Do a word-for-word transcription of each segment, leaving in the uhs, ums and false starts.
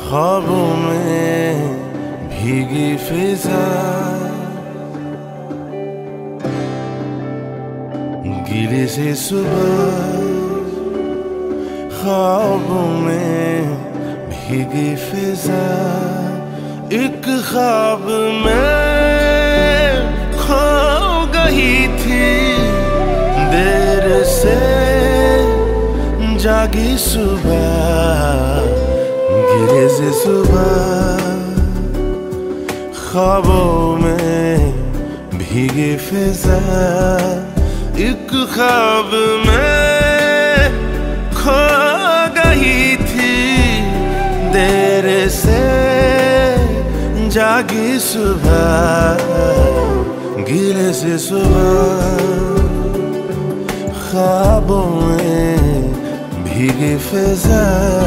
ख्वाबों में भीगी फिजा, गीले से सुबह ख्वाबों में भीगी फिजा, एक ख्वाब में खो गई थी, देर से जागी सुबह, गिरे से सुबह ख्वाबों में भीगी फिजा, एक ख्वाब में खो गई थी, देर से जागी सुबह, गिले से सुबह ख्वाबों में भीगी फिजा।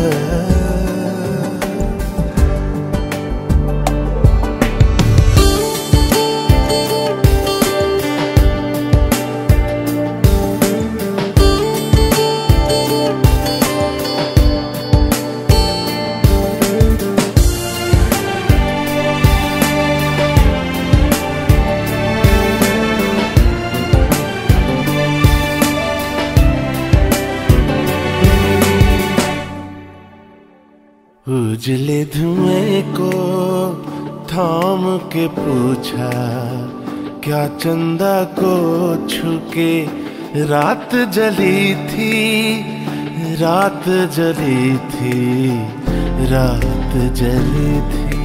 उजले धुएं को थाम के पूछा, क्या चंदा को छुके रात जली थी, रात जली थी, रात जली थी।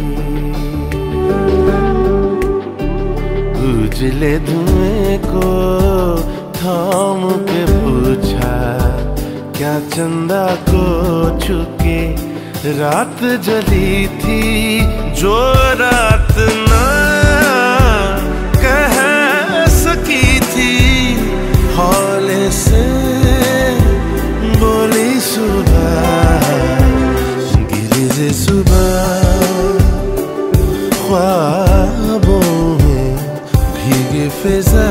उजले धुएं को थाम के पूछा, क्या चंदा को छुके रात जली थी, जो रात ना कह सकी थी, हौले से बोली सुबह, गिले से सुबह ख्वाबों में भीगे फिजा।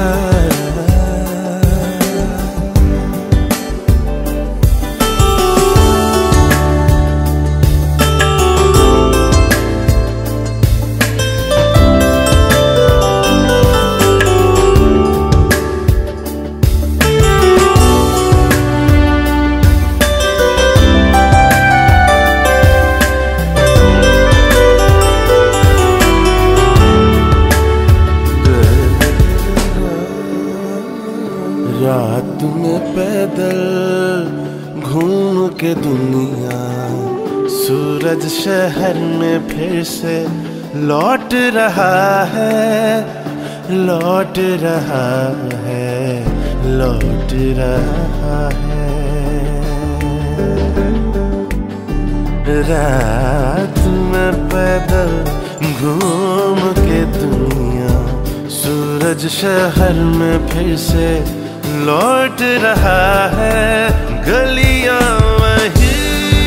रात में पैदल घूम के दुनिया, सूरज शहर में फिर से लौट रहा है, लौट रहा है, लौट रहा है। रात में पैदल घूम के दुनिया, सूरज शहर में फिर से लौट रहा है, गलियां वही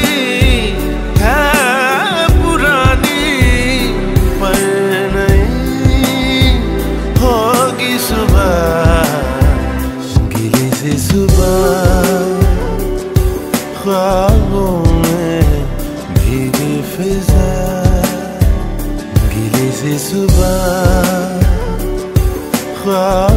है पुरानी, पर नहीं होगी सुबह, गिले से सुबह ख्वाबों में भीगी फिजा, गिले से सुबह ख्वाब